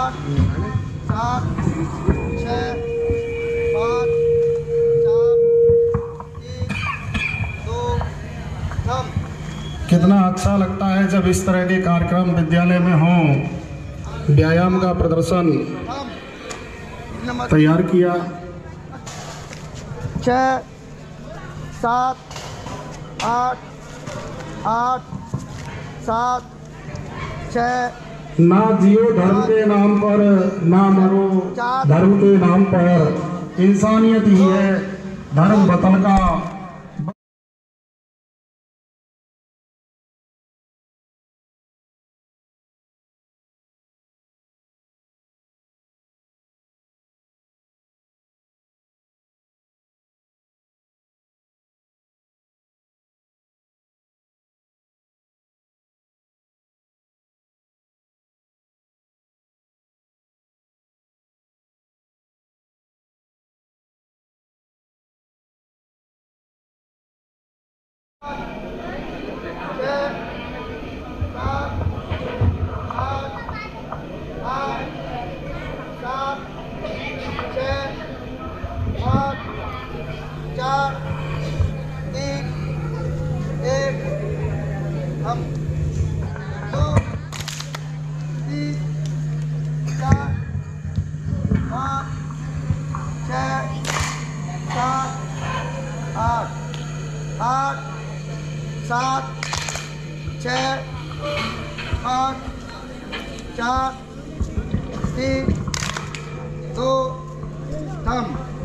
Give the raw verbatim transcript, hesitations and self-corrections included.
आठ सात छः पाँच चार तीन दो थम। कितना अच्छा लगता है जब इस तरह के कार्यक्रम विद्यालय में हों। व्यायाम का प्रदर्शन तैयार किया। छः सात आठ आठ सात छः। ना जियो धर्म के नाम पर, ना मरो धर्म के नाम पर। इंसानियत ही है धर्म वतन का। चार तीन एक हम दो तीन चार पाँच छः सात आठ आठ सात छः पाँच चार तीन दो थम।